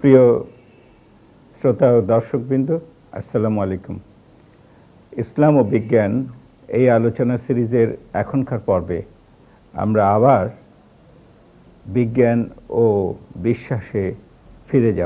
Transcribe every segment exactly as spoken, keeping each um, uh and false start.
প্রিয় শ্রোতা ও দর্শকবৃন্দ, আসসালামু আলাইকুম। ইসলাম ও বিজ্ঞান এই আলোচনা সিরিজের এখনকার পর্বে আমরা আবার বিজ্ঞান ও বিশ্বাসে ফিরে যাব।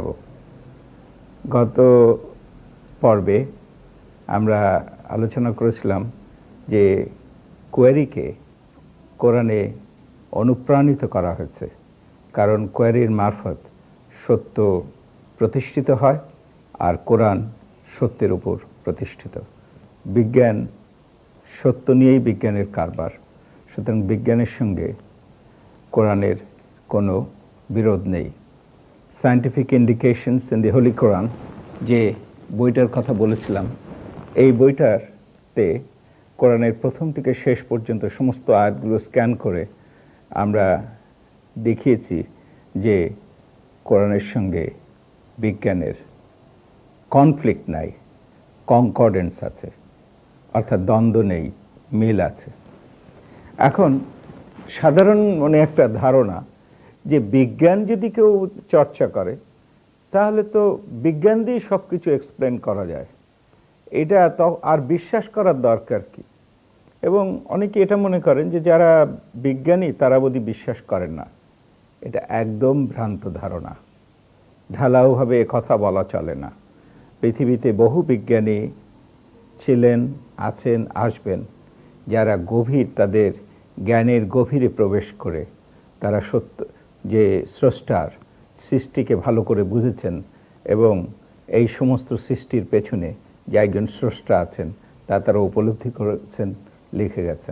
গত পর্বে আমরা আলোচনা করেছিলাম যে কোয়েরিকে কোরআনে অনুপ্রাণিত করা হয়েছে, কারণ কোয়েরির মারফত সত্য প্রতিষ্ঠিত হয় আর কোরআন সত্যের উপর প্রতিষ্ঠিত। বিজ্ঞান সত্য নিয়েই বিজ্ঞানের কারবার, সুতরাং বিজ্ঞানের সঙ্গে কোরআনের কোনো বিরোধ নেই। Scientific indications in the holy Quran যে বইটার কথা বলেছিলাম, এই বইটাতে কোরআনের প্রথম থেকে শেষ পর্যন্ত সমস্ত আয়াতগুলো স্ক্যান করে আমরা দেখিয়েছি যে কোরআনের সঙ্গে বিজ্ঞানের কনফ্লিক্ট নাই, কনকর্ডেন্স আছে, অর্থাৎ দ্বন্দ্ব নেই, মিল আছে। এখন সাধারণ মনে একটা ধারণা যে বিজ্ঞান যদি কেউ চর্চা করে তাহলে তো বিজ্ঞান দিয়ে সব কিছু এক্সপ্লেন করা যায়, এটা তো আর বিশ্বাস করার দরকার কি। এবং অনেকে এটা মনে করেন যে যারা বিজ্ঞানী তারা বোধহয় বিশ্বাস করেন না। এটা একদম ভ্রান্ত ধারণা, ঢালাওভাবে কথা বলা চলে না। পৃথিবীতে বহু বিজ্ঞানী ছিলেন, আছেন, আসবেন, যারা গভীর তাদের জ্ঞানের গভীরে প্রবেশ করে তারা সত্য যে স্রষ্টার সৃষ্টিকে ভালো করে বুঝেছেন এবং এই সমস্ত সৃষ্টির পেছনে যে একজন স্রষ্টা আছেন তা তারা উপলব্ধি করেছেন, লিখে গেছেন।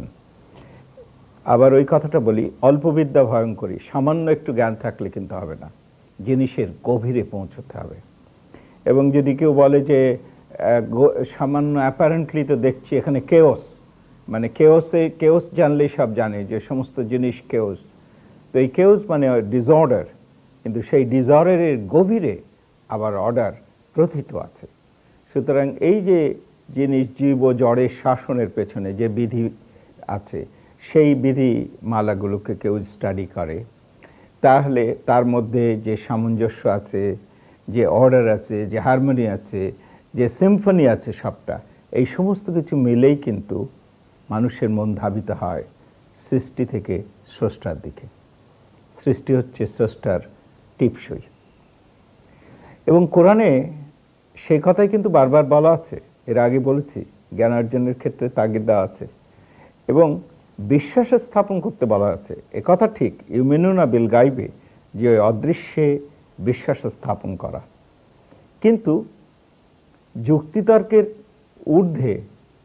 আবার ওই কথাটা বলি, অল্প বিদ্যা ভয়ঙ্করী, সামান্য একটু জ্ঞান থাকলে কিন্তু হবে না, জিনিসের গভীরে পৌঁছতে হবে। এবং যদি কেউ বলে যে সামান্য অ্যাপারেন্টলি তো দেখছি এখানে কেওস, মানে কেওসে কেওস জানলেই সব জানে যে সমস্ত জিনিস কেওস, তো এই কেওস মানে ডিসঅর্ডার, কিন্তু সেই ডিসঅর্ডারের গভীরে আবার অর্ডার প্রথিত আছে। সুতরাং এই যে জিনিস জীব ও জড়ের শাসনের পেছনে যে বিধি আছে, সেই বিধি মালাগুলোকে কেউ স্টাডি করে, তাহলে তার মধ্যে যে সামঞ্জস্য আছে, যে অর্ডার আছে, যে হারমোনি আছে, যে সিম্ফনি আছে, সবটা এই সমস্ত কিছু মিলেই কিন্তু মানুষের মন ধাবিত হয় সৃষ্টি থেকে স্রষ্টার দিকে। সৃষ্টি হচ্ছে স্রষ্টার টিপসই। এবং কোরআনে সেই কথাই কিন্তু বারবার বলা আছে, এর আগে বলেছি, জ্ঞানার্জনের ক্ষেত্রে তাগিদ দেওয়া আছে এবং বিশ্বাস স্থাপন করতে বলা আছে। এ কথা ঠিক, ইউমিনুনা বিল গাইবে, যে অদৃশ্যে বিশ্বাস স্থাপন করা, কিন্তু যুক্তিতর্কের ঊর্ধ্বে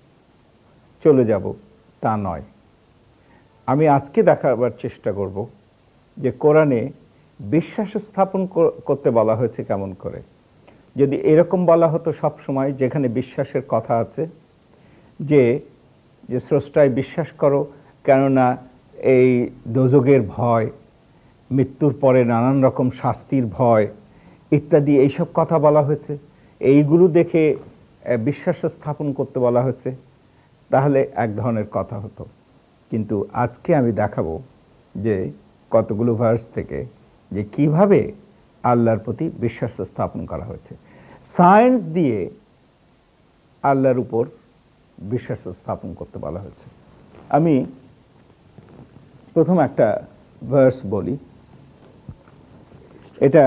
চলে যাব তা নয়। আমি আজকে দেখাবার চেষ্টা করব যে কোরআনে বিশ্বাস স্থাপন করতে বলা হয়েছে কেমন করে। যদি এরকম বলা হতো সব সময়, যেখানে বিশ্বাসের কথা আছে, যে যে স্রষ্টায় বিশ্বাস করো, কেননা এই দোজখের ভয়, মৃত্যুর পরে নানান রকম শাস্তির ভয় ইত্যাদি এইসব কথা বলা হয়েছে, এইগুলো দেখে বিশ্বাস স্থাপন করতে বলা হয়েছে, তাহলে এক ধরনের কথা হতো। কিন্তু আজকে আমি দেখাবো যে কতগুলো ভার্স থেকে যে কিভাবে আল্লাহর প্রতি বিশ্বাস স্থাপন করা হয়েছে। সায়েন্স দিয়ে আল্লাহর উপর বিশ্বাস স্থাপন করতে বলা হয়েছে। আমি প্রথম একটা ভার্স বলি, এটা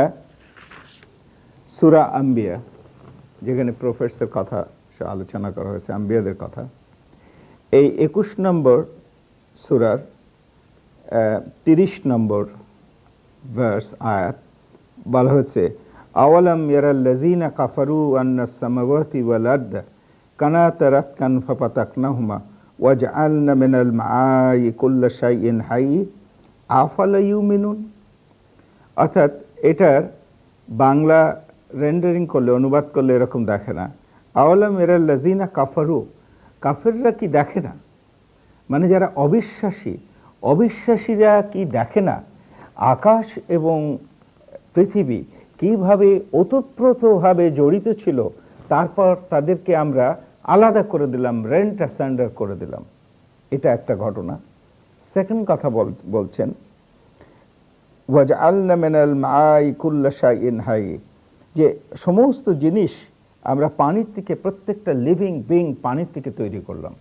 সূরা আম্বিয়া, যেখানে প্রফেটসের কথা আলোচনা করা হয়েছে, আম্বিয়াদের কথা। এই একুশ নম্বর সূরার তিরিশ নম্বর ভার্স আয়াত বলা হয়েছে, আওয়ালাম ইয়ারাল্লাযীনা কাফারু আন্নাস সামাওয়াতি ওয়াল আরদা কানাতা রাতকান ফাফাতাকনাহুমা ওয়াজআলনা মিনাল মাআই কুল্লা শাইইন হায়্য আফালা ইউমিনুন। অর্থাৎ এটার বাংলা রেন্ডারিং করলে, অনুবাদ করলে এরকম দেখে না, আওয়ালাম ইয়ারাল্লাযীনা কাফারু, কাফেররা কি দেখে না, মানে যারা অবিশ্বাসী, অবিশ্বাসীরা কি দেখে না আকাশ এবং পৃথিবী কিভাবে ওতপ্রোতভাবে জড়িত ছিল, তারপর তাদেরকে আমরা আলাদা করে দিলাম, রেন্ট অ্যাসান্ডার করে দিলাম। এটা একটা ঘটনা। সেকেন্ড কথা বলছেন, ওয়াজআলনা মিনাল মাই কুল্লা শাইইন হাই, যে সমস্ত জিনিস আমরা পানির থেকে, প্রত্যেকটা লিভিং বিং পানির থেকে তৈরি করলাম।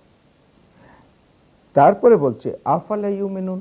তারপরে বলছে আফালা ইউমিনুন,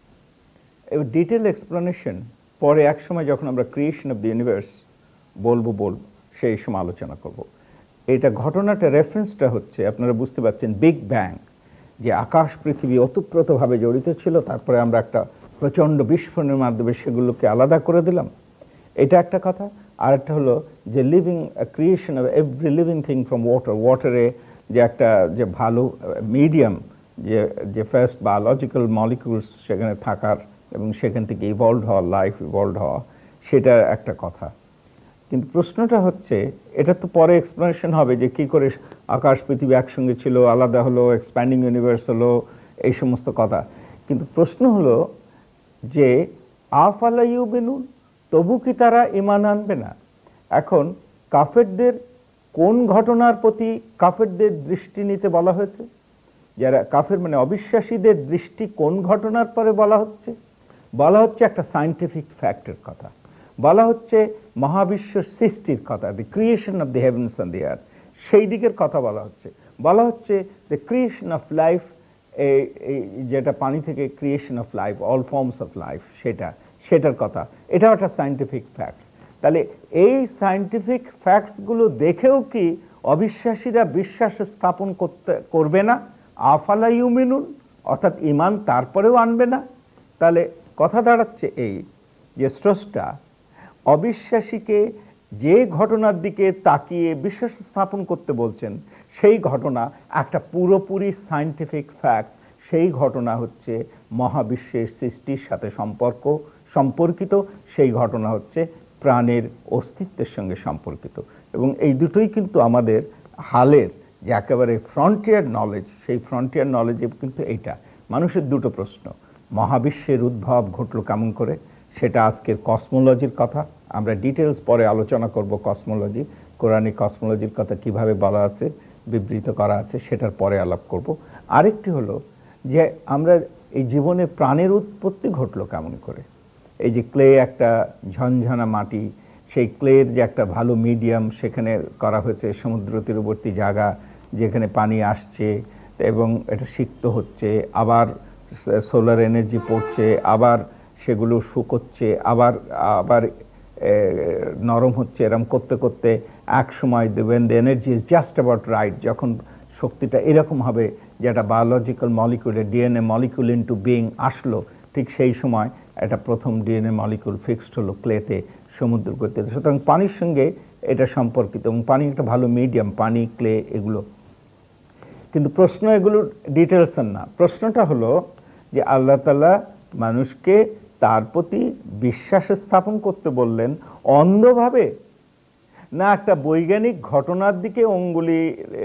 ডিটেল এক্সপ্লেনেশন পরে এক সময় যখন আমরা ক্রিয়েশন অফ দ্য ইউনিভার্স বলবো বলবো সেই সময় আলোচনা করব। এটা ঘটনাটা, রেফারেন্সটা হচ্ছে আপনারা বুঝতে পারছেন বিগ ব্যাং, যে আকাশ পৃথিবী ওতপ্রোতভাবে জড়িত ছিল, তারপরে আমরা একটা প্রচণ্ড বিস্ফোরণের মাধ্যমে সেগুলোকে আলাদা করে দিলাম, এটা একটা কথা। আর একটা হলো যে living creation of every living thing from water, ওয়াটারে যে একটা যে ভালো মিডিয়াম, যে যে ফার্স্ট বায়োলজিক্যাল মলিকিউলস সেখানে থাকার এবং সেখান থেকে ইভলভ হওয়া, লাইফ ইভলভ হওয়া, সেটা একটা কথা। কিন্তু প্রশ্নটা হচ্ছে, এটা তো পরে এক্সপ্লেনেশন হবে যে কি করে আকাশ পৃথিবী একসঙ্গে ছিল, আলাদা হলো, এক্সপ্যান্ডিং ইউনিভার্স হলো, এই সমস্ত কথা। কিন্তু প্রশ্ন হলো যে আফালা ইউমিনুন, তবু কি তারা ঈমান আনবে না? এখন কাফেরদের কোন ঘটনার প্রতি কাফেরদের দৃষ্টি নিতে বলা হয়েছে? যারা কাফের মানে অবিশ্বাসীদের দৃষ্টি কোন ঘটনার পরে বলা হচ্ছে? বলা হচ্ছে একটা সায়েন্টিফিক ফ্যাক্টের কথা, বলা হচ্ছে মহাবিশ্বের সৃষ্টির কথা, the creation of the heavens and the earth, সেই দিকের কথা বলা হচ্ছে। বলা হচ্ছে দ্য ক্রিয়েশন অফ লাইফ, যেটা পানি থেকে creation of life, all forms of life, সেটা সেটার কথা। এটাও একটা সায়েন্টিফিক ফ্যাক্ট। তাহলে এই সায়েন্টিফিক ফ্যাক্টসগুলো দেখেও কি অবিশ্বাসীরা বিশ্বাস স্থাপন করতে করবে না? আফালা ইউমিনুন, অর্থাৎ ঈমান তারপরেও আনবে না? তাহলে কথা দাঁড়াচ্ছে এই যে স্রষ্টা অবিশ্বাসীকে যে ঘটনার দিকে তাকিয়ে বিশ্বাস স্থাপন করতে বলছেন, সেই ঘটনা একটা পুরোপুরি সায়েন্টিফিক ফ্যাক্ট। সেই ঘটনা হচ্ছে মহাবিশ্বের সৃষ্টির সাথে সম্পর্ক সম্পর্কিত, সেই ঘটনা হচ্ছে প্রাণের অস্তিত্বের সঙ্গে সম্পর্কিত। এবং এই দুটোই কিন্তু আমাদের হালের যে একেবারে ফ্রন্টিয়ার নলেজ, সেই ফ্রন্টিয়ার নলেজে কিন্তু এইটা মানুষের দুটো প্রশ্ন। মহাবিশ্বের উদ্ভব ঘটলো কেমন করে, সেটা আজকের কসমোলজির কথা, আমরা ডিটেলস পরে আলোচনা করব। কসমোলজি, কোরআনিক কসমোলজির কথা কিভাবে বলা আছে, বিবৃত করা আছে, সেটার পরে আলাপ করব। আরেকটি হলো যে আমরা এই জীবনে প্রাণের উৎপত্তি ঘটলো কেমন করে। এই যে ক্লে, একটা ঝনঝনা মাটি, সেই ক্লের যে একটা ভালো মিডিয়াম সেখানে করা হয়েছে, সমুদ্র তীরবর্তী জায়গা যেখানে পানি আসছে এবং এটা সিক্ত হচ্ছে, আবার সোলার এনার্জি পড়ছে, আবার সেগুলো শুকোচ্ছে, আবার আবার নরম হচ্ছে, এরম করতে করতে এক সময় দেবেন the energy is just about right, যখন শক্তিটা এরকম হবে যেটা বায়োলজিক্যাল মলিকিউলে ডিএনএ মলিকিউল ইনটু বিং আসলো, ঠিক সেই সময় একটা প্রথম ডিএনএ মলিকিউল ফিক্সড হলো ক্লেতে, সমুদ্র গতিতে। সুতরাং পানির সঙ্গে এটা সম্পর্কিত এবং পানি একটা ভালো মিডিয়াম, পানি, ক্লে, এগুলো। কিন্তু প্রশ্ন এগুলোর ডিটেলসের না। প্রশ্নটা হলো যে আল্লাহ তাআলা মানুষকে তার প্রতি বিশ্বাস স্থাপন করতে বললেন অন্ধভাবে, না একটা বৈজ্ঞানিক ঘটনার দিকে অঙ্গুলি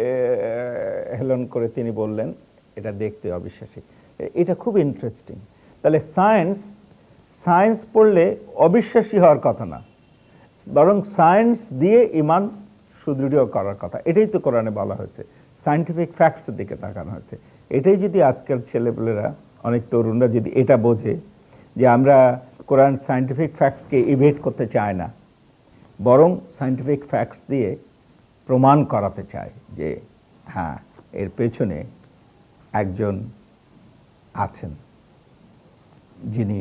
হেলন করে তিনি বললেন এটা দেখতে অবিশ্বাসী? এটা খুব ইন্টারেস্টিং। তাহলে সায়েন্স সায়েন্স পড়লে অবিশ্বাসী হওয়ার কথা না, বরং সায়েন্স দিয়ে ঈমান সুদৃঢ় করার কথা। এটাই তো কোরআনে বলা হয়েছে, সায়েন্টিফিক ফ্যাক্টসের দিকে তাকানো হয়েছে। এটাই যদি আজকাল ছেলেপেলেরা, অনেক তরুণরা যদি এটা বোঝে যে আমরা কোরআন সায়েন্টিফিক ফ্যাক্টসকে ইভেট করতে চায় না, বরং সায়েন্টিফিক ফ্যাক্টস দিয়ে প্রমাণ করাতে চায় যে হ্যাঁ, এর পেছনে একজন আছেন যিনি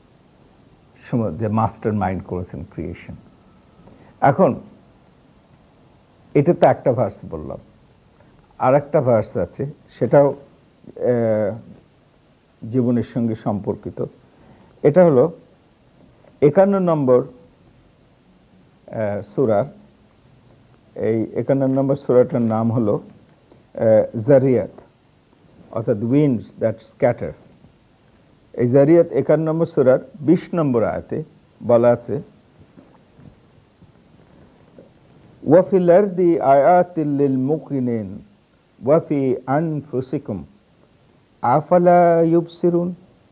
যে মাস্টার মাইন্ড করেছেন ক্রিয়েশন। এখন এটা তো একটা ভার্স বললাম, আর একটা ভার্স আছে, সেটাও জীবনের সঙ্গে সম্পর্কিত। এটা হলো একান্ন নম্বর সূরা। এই একান্ন নম্বর সূরাটার নাম হলো জারিয়াত, অর্থাৎ উইন্ডস দ্যাট স্ক্যাটার। এই জারিয়াত একান্ন নম্বর সূরার বিশ নম্বর আয়াতে বলা আছে, ওয়াফিল আরদি আয়াতিল লিল মুকিনিন ওয়াফি আনফুসিকুম আফালা ইউবসিরুন।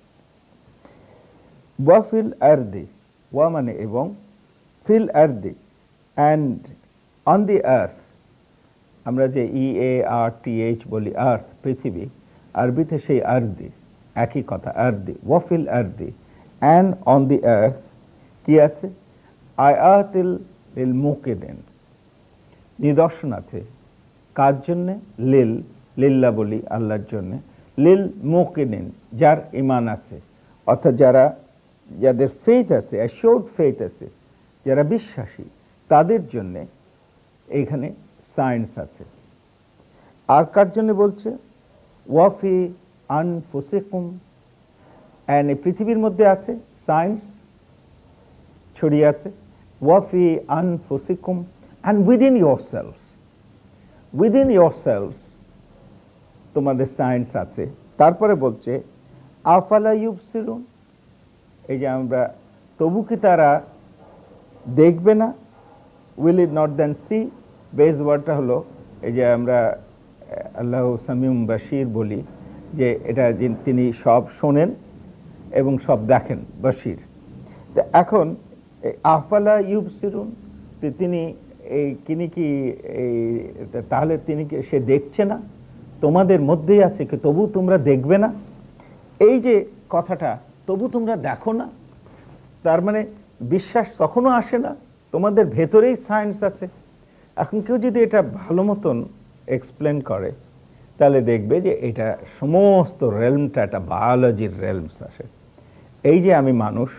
ওয়াফিল আরদি, ওয়া মানে এবং, ফিল আরদি অ্যান্ড অন দি আর্থ। আমরা যে ই এ আর টি এইচ বলি, আর্থ পৃথিবী, আরবিতে সেই আরদি, একই কথা আরদি। ওয়াফিল আরদি অ্যান্ড অন দি আর্থ কি আছে? আয়াতিল লিল মুকিদিন, নিদর্শন আছে কার জন্যে? লিল, লিল্লা বলি আল্লাহর জন্যে, লিল মুকিদিন যার ইমান আছে, অর্থাৎ যারা যাদের ফেথ আছে, অ্যাশিওরড ফেথ আছে, যারা বিশ্বাসী তাদের জন্যে এইখানে সায়েন্স আছে। আর কার জন্য বলছে? ওয়াফি আনফুসিকুম, এন্ড এই পৃথিবীর মধ্যে আছে সায়েন্স ছড়িয়ে আছে। ওয়াফি আনফুসিকুম and within yourselves, within yourselves তোমাদের সায়েন্স আছে। তারপরে বলছে আফালা ইউবসিরুন, এই যে আমরা তবু কি তারা দেখবে না? Will it not then see, base ওয়ার্ডটা হলো এই যে আমরা আল্লাহ সামিউম বাশির বলি, যে এটা তিনি সব শোনেন এবং সব দেখেন, বাশির। তো এখন আফালা ইউবসিরুন, তিনি এই তিনি কি এই তাহলে তিনি কি সে দেখছে না? তোমাদের মধ্যেই আছে কি তবু তোমরা দেখবে না? এই যে কথাটা, তবু তোমরা দেখো না, তার মানে বিশ্বাস তখনও আসে না, তোমাদের ভেতরেই সায়েন্স আছে। এখন কেউ যদি এটা ভালো মতন এক্সপ্লেন করে তাহলে দেখবে যে এটা সমস্ত রেলমটা একটা বায়োলজির রেলমস আসে। এই যে আমি মানুষ,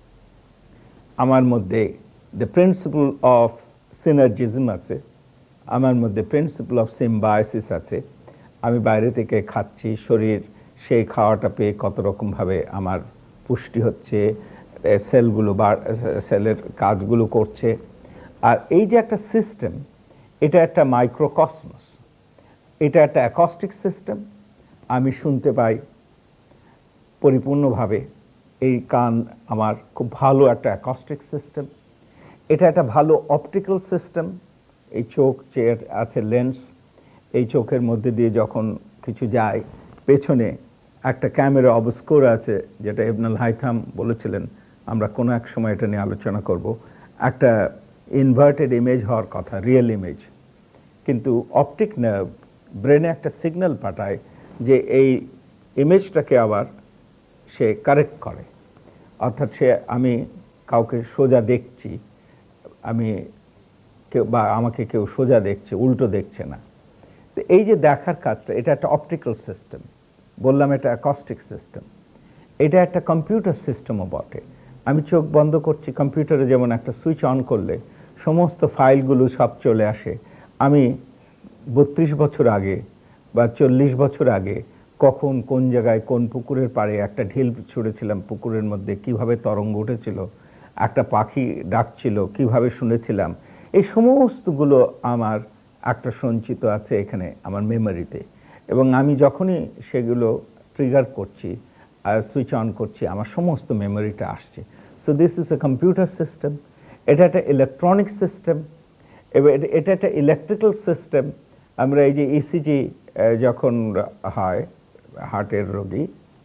আমার মধ্যে দ্য প্রিন্সিপল অফ সিনার্জিজম আছে, আমার মধ্যে প্রিন্সিপল অফ সিম্বায়োসিস আছে। আমি বাইরে থেকে খাচ্ছি, শরীর সেই খাওয়াটা পেয়ে কত রকমভাবে আমার পুষ্টি হচ্ছে, সেলগুলো বা সেলের কাজগুলো করছে। আর এই যে একটা সিস্টেম, এটা একটা মাইক্রোকসমস, এটা একটা অ্যাকস্টিক সিস্টেম। আমি শুনতে পাই পরিপূর্ণভাবে, এই কান আমার খুব ভালো একটা অ্যাকস্টিক সিস্টেম। এটা একটা ভালো অপটিক্যাল সিস্টেম, এই চোখ যে আছে লেন্স, এই চোখের মধ্যে দিয়ে যখন কিছু যায়, পেছনে একটা ক্যামেরা অবস্কোর আছে, যেটা ইবনুল হাইথাম বলেছিলেন, আমরা কোনো এক সময় এটা নিয়ে আলোচনা করব। একটা ইনভার্টেড ইমেজ হওয়ার কথা, রিয়েল ইমেজ, কিন্তু অপটিক নার্ভ ব্রেনে একটা সিগন্যাল পাঠায় যে এই ইমেজটাকে আবার সে কারেক্ট করে। অর্থাৎ সে, আমি কাউকে সোজা দেখছি, আমি কেউ বা আমাকে কেউ সোজা দেখছে, উল্টো দেখছে না। তো এই যে দেখার কাজটা, এটা একটা অপটিক্যাল সিস্টেম, বললাম এটা অ্যাকস্টিক সিস্টেম। এটা একটা কম্পিউটার সিস্টেমও বটে। আমি চোখ বন্ধ করছি, কম্পিউটারে যেমন একটা সুইচ অন করলে সমস্ত ফাইলগুলো সব চলে আসে। আমি বত্রিশ বছর আগে বা চল্লিশ বছর আগে কখন কোন জায়গায় কোন পুকুরের পাড়ে একটা ঢিল ছুঁড়েছিলাম, পুকুরের মধ্যে কিভাবে তরঙ্গ উঠেছিল, একটা পাখি ডাকছিল কিভাবে শুনেছিলাম, এই সমস্তগুলো আমার একটা সঞ্চিত আছে এখানে আমার মেমোরিতে। এবং আমি যখনই সেগুলো ট্রিগার করছি আর সুইচ অন করছি, আমার সমস্ত মেমোরিটা আসছে। So this is a computer system. এটা একটা ইলেকট্রনিক সিস্টেম, এবার এটা একটা ইলেকট্রিক্যাল সিস্টেম। আমরা এই যে ইসিজি যখন হয় হার্টের রোগী,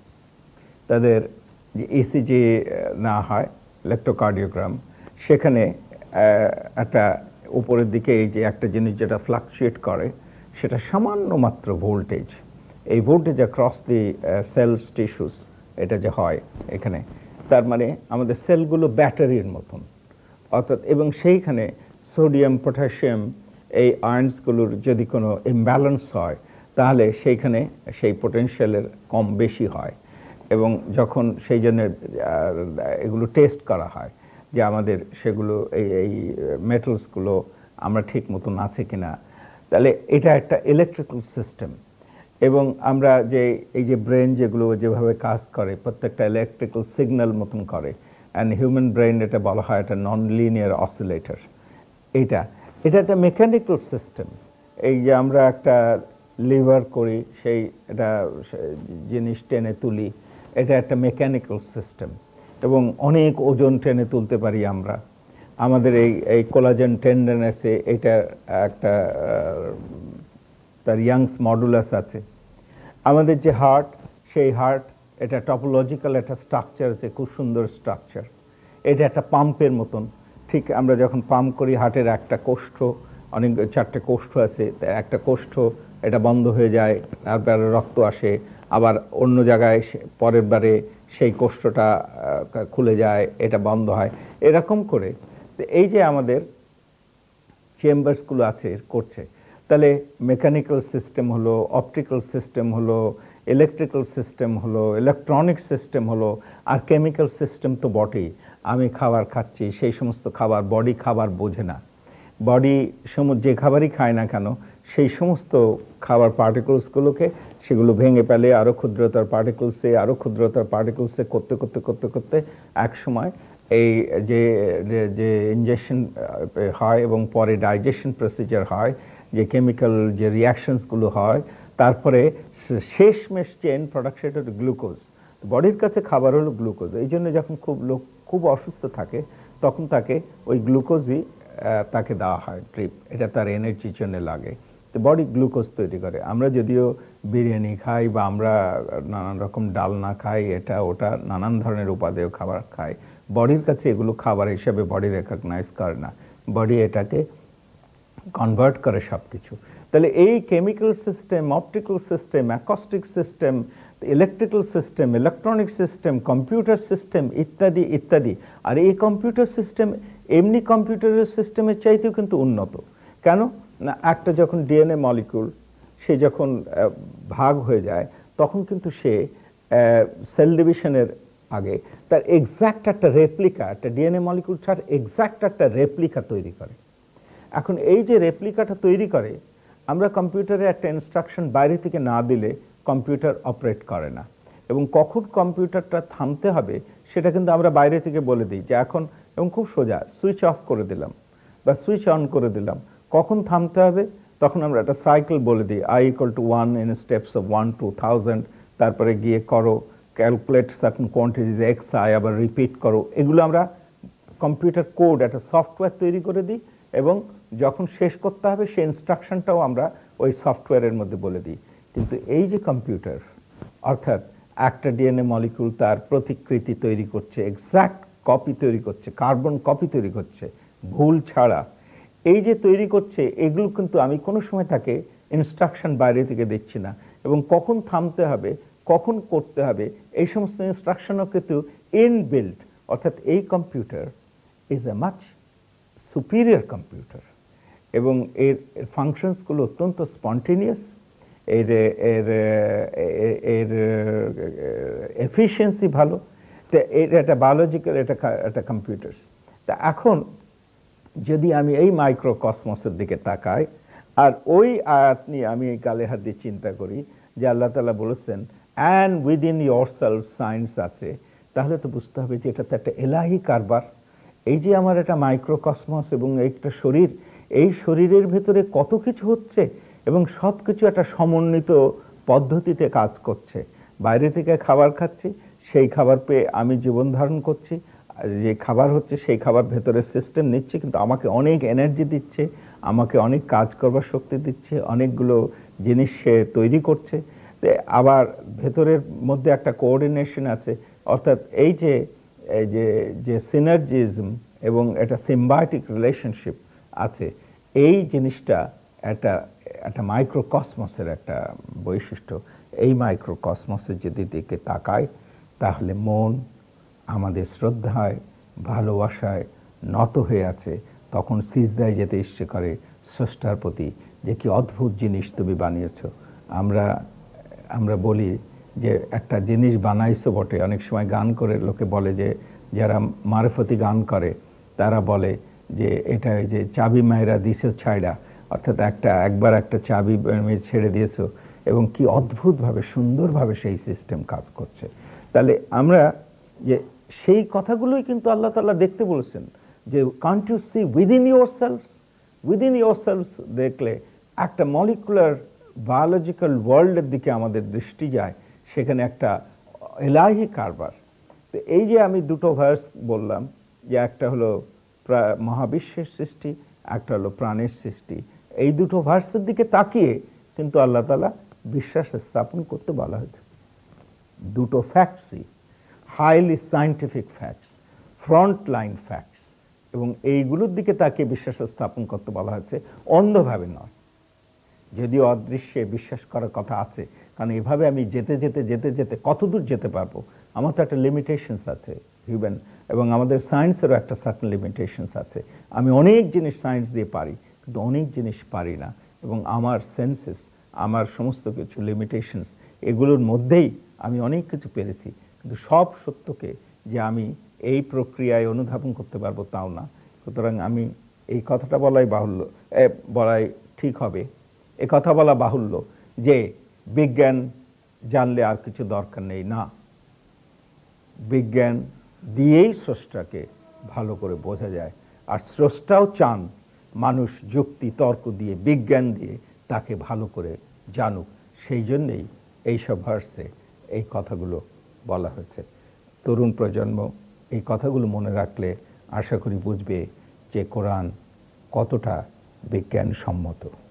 তাদের যে ইসিজি না হয় ইলেকট্রোকার্ডিওগ্রাম, সেখানে একটা উপরের দিকে এই যে একটা জিনিস যেটা ফ্লাকচুয়েট করে, সেটা সামান্য মাত্র ভোল্টেজ, এই voltage across the cells tissues, এটা যে হয় এখানে, তার মানে আমাদের সেলগুলো ব্যাটারির মতন। অর্থাৎ এবং সেইখানে সোডিয়াম, পটাশিয়াম, এই আয়ন্সগুলোর যদি কোনো ইমব্যালেন্স হয়, তাহলে সেইখানে সেই পোটেনশিয়ালের কম বেশি হয়। এবং যখন সেই জন্য এগুলো টেস্ট করা হয় যে আমাদের সেগুলো এই এই মেটালসগুলো আমরা ঠিক মতন আছে কিনা, তাহলে এটা একটা ইলেকট্রিক্যাল সিস্টেম। এবং আমরা যে এই যে ব্রেন যেগুলো যেভাবে কাজ করে, প্রত্যেকটা ইলেকট্রিক্যাল সিগন্যাল মতন করে। অ্যান্ড হিউম্যান ব্রেন এটা বলা হয় একটা নন লিনিয়ার অসিলেটর। এটা এটা একটা মেকানিক্যাল সিস্টেম। এই যে আমরা একটা লিভার করি, সেই এটা জিনিস টেনে তুলি, এটা একটা মেকানিক্যাল সিস্টেম। এবং অনেক ওজন টেনে তুলতে পারি আমরা। আমাদের এই এই কোলাজেন টেন্ডন আছে, এটা একটা তার ইয়াংস মডুলাস আছে। আমাদের যে হার্ট, সেই হার্ট এটা টপোলজিক্যাল একটা স্ট্রাকচার আছে, খুব সুন্দর স্ট্রাকচার। এটা একটা পাম্পের মতন। ঠিক আমরা যখন পাম্প করি, হার্টের একটা কোষ্ঠ, অনেক চারটে কোষ্ঠ আছে, একটা কোষ্ঠ এটা বন্ধ হয়ে যায়, তারপরে রক্ত আসে, আবার অন্য জায়গায় পরের বারে সেই কোষ্ঠটা খুলে যায়, এটা বন্ধ হয়, এরকম করে। এই যে আমাদের চেম্বার্সগুলো আছে করছে। তাহলে মেকানিক্যাল সিস্টেম হলো, অপটিক্যাল সিস্টেম হলো, ইলেকট্রিক্যাল সিস্টেম হলো, ইলেকট্রনিক সিস্টেম হলো, আর কেমিক্যাল সিস্টেম তো বটেই। আমি খাবার খাচ্ছি, সেই সমস্ত খাবার বডি খাবার বোঝে না। বডি যে খাবারই খায় না কেন, সেই সমস্ত খাবার পার্টিকলসগুলোকে সেগুলো ভেঙে ফেলে আরও ক্ষুদ্রতর পার্টিকলসে, আরও ক্ষুদ্রতর পার্টিকলসে করতে করতে করতে করতে এক সময় এই যে যে ইনজেকশন হয় এবং পরে ডাইজেশন প্রসিজার হয়, যে কেমিক্যাল যে রিয়াকশনসগুলো হয়, তারপরে শেষমেশ চেন প্রোডাক্ট সেটা হলো গ্লুকোজ। বডির কাছে খাবার হলো গ্লুকোজ। এই জন্য যখন খুব লোক খুব অসুস্থ থাকে তখন তাকে ওই গ্লুকোজই তাকে দেওয়া হয় ড্রিপ, এটা তার এনার্জির জন্য লাগে। তো বডি গ্লুকোজ তৈরি করে। আমরা যদিও বিরিয়ানি খাই বা আমরা নানান রকম ডালনা খাই, এটা ওটা নানান ধরনের উপাদেয় খাবার খাই, বডির কাছে এগুলো খাবার হিসেবে বডি রেকগনাইজ করে না, বডি এটাকে কনভার্ট করে সব কিছু। তাহলে এই chemical system, optical system, acoustic system, electrical system, electronic system, computer system ইত্যাদি ইত্যাদি। আর এই কম্পিউটার সিস্টেম এমনি কম্পিউটারের সিস্টেমের চাইতেও কিন্তু উন্নত। কেন না, একটা যখন ডিএনএ মলিকিউল সে যখন ভাগ হয়ে যায় তখন কিন্তু সে সেল ডিভিশনের আগে তার এক্স্যাক্ট একটা রেপ্লিকা, একটা ডিএনএ মলিকিউল ছাড়া এক্স্যাক্ট একটা রেপ্লিকা তৈরি করে। এখন এই যে রেপ্লিকাটা তৈরি করে, আমরা কম্পিউটারে একটা ইনস্ট্রাকশন বাইরে থেকে না দিলে কম্পিউটার অপারেট করে না, এবং কখন কম্পিউটারটা থামতে হবে সেটা কিন্তু আমরা বাইরে থেকে বলে দিই যে এখন, এবং খুব সোজা, সুইচ অফ করে দিলাম বা সুইচ অন করে দিলাম, কখন থামতে হবে তখন আমরা একটা সাইকেল বলে দিই, I equal to one in steps of one to thousand, তারপরে গিয়ে করো calculate certain quantities X I, আবার রিপিট করো। এগুলো আমরা কম্পিউটার কোড, একটা সফটওয়্যার তৈরি করে দিই, এবং যখন শেষ করতে হবে সেই ইনস্ট্রাকশনটাও আমরা ওই সফটওয়্যারের মধ্যে বলে দিই। কিন্তু এই যে কম্পিউটার, অর্থাৎ একটা ডিএনএ মলিকিউল তার প্রতিকৃতি তৈরি করছে, এক্স্যাক্ট কপি তৈরি করছে, কার্বন কপি তৈরি করছে ভুল ছাড়া, এই যে তৈরি করছে এগুলো কিন্তু আমি কোনো সময় তাকে ইনস্ট্রাকশন বাইরে থেকে দিচ্ছি না, এবং কখন থামতে হবে, কখন করতে হবে, এই সমস্ত ইনস্ট্রাকশনও কিন্তু ইনবিল্ট। অর্থাৎ এই computer is a much superior computer, এবং এর ফাংশনসগুলো অত্যন্ত স্পন্টেনিয়াস, এর এর এর এফিসিয়েন্সি ভালো। তো এর একটা বায়োলজিক্যাল এটা একটা কম্পিউটার। তা এখন যদি আমি এই মাইক্রোকসমসের দিকে তাকাই আর ওই আয়াত নিয়ে আমি এই গালে হাত দিয়ে চিন্তা করি যে আল্লাহ তাআলা বলেছেন অ্যান্ড উইদিন ইয়োরসেলফ সায়েন্স আছে, তাহলে তো বুঝতে হবে যে এটা তো একটা এলাহি কারবার। এই যে আমার একটা মাইক্রোকসমস এবং একটা শরীর, এই শরীরের ভেতরে কত কিছু হচ্ছে এবং সব কিছু একটা সমন্বিত পদ্ধতিতে কাজ করছে। বাইরে থেকে খাবার খাচ্ছি, সেই খাবার পেয়ে আমি জীবন ধারণ করছি, যে খাবার হচ্ছে সেই খাবার ভেতরে সিস্টেম নিচ্ছে, কিন্তু আমাকে অনেক এনার্জি দিচ্ছে, আমাকে অনেক কাজ করবার শক্তি দিচ্ছে, অনেকগুলো জিনিস সে তৈরি করছে। আবার ভেতরের মধ্যে একটা কোঅর্ডিনেশন আছে, অর্থাৎ এই যে এই যে যে সিনার্জিজম এবং একটা সিম্বায়োটিক রিলেশনশিপ আছে, এই জিনিসটা একটা একটা মাইক্রোকসমসের একটা বৈশিষ্ট্য। এই মাইক্রোকসমসের যদি দিকে তাকায় তাহলে মন আমাদের শ্রদ্ধায় ভালোবাসায় নত হয়ে আছে, তখন সিজদায় যেতে ইচ্ছে করে স্রষ্টার প্রতি, যে কি অদ্ভুত জিনিস তুমি বানিয়েছো। আমরা আমরা বলি যে একটা জিনিস বানাইছো বটে, অনেক সময় গান করে লোকে বলে যে যারা মারফতি গান করে তারা বলে যে এটা যে চাবি মায়েরা দিছো ছাইড়া, অর্থাৎ একটা একবার একটা চাবি ছেড়ে দিয়েছো এবং কি অদ্ভুতভাবে সুন্দরভাবে সেই সিস্টেম কাজ করছে। তাহলে আমরা যে সেই কথাগুলোই কিন্তু আল্লাহ তাআলা দেখতে বলেছেন যে can't you see within yourselves, within yourselves দেখলে একটা মলিকুলার বায়োলজিক্যাল ওয়ার্ল্ডের দিকে আমাদের দৃষ্টি যায়, সেখানে একটা এলাহি কারবার। তো এই যে আমি দুটো ভার্স বললাম, যে একটা হলো মহাবিশ্বের সৃষ্টি, একটা হলো প্রাণের সৃষ্টি, এই দুটো ভার্সের দিকে তাকিয়ে কিন্তু আল্লাহ তাআলা বিশ্বাস স্থাপন করতে বলা হয়েছে। দুটো ফ্যাক্টসই highly scientific facts, front line facts, এবং এইগুলোর দিকে তাকিয়ে বিশ্বাস স্থাপন করতে বলা হয়েছে, অন্ধভাবে নয়। যদিও অদৃশ্যে বিশ্বাস করার কথা আছে, কারণ এভাবে আমি যেতে যেতে যেতে যেতে কতদূর যেতে পারবো, আমার তো একটা লিমিটেশনস আছে হিউম্যান, এবং আমাদের সায়েন্সেরও একটা সার্টেন লিমিটেশনস আছে। আমি অনেক জিনিস সায়েন্স দিয়ে পারি, কিন্তু অনেক জিনিস পারি না, এবং আমার সেন্সেস, আমার সমস্ত কিছু লিমিটেশনস, এগুলোর মধ্যেই আমি অনেক কিছু পেরেছি। কিন্তু সব সত্যকে যে আমি এই প্রক্রিয়ায় অনুধাবন করতে পারবো তাও না। সুতরাং আমি এই কথাটা বলাই বাহুল্য, বলাই ঠিক হবে, এ কথা বলা বাহুল্য যে বিজ্ঞান জানলে আর কিছু দরকার নেই, না, বিজ্ঞান দিয়েই স্রষ্টাকে ভালো করে বোঝা যায়। আর স্রষ্টাও চান মানুষ যুক্তি তর্ক দিয়ে, বিজ্ঞান দিয়ে তাকে ভালো করে জানুক। সেই জন্যেই এইসব ভার্সে এই কথাগুলো বলা হয়েছে। তরুণ প্রজন্ম এই কথাগুলো মনে রাখলে আশা করি বুঝবে যে কোরআন কতটা বিজ্ঞানসম্মত।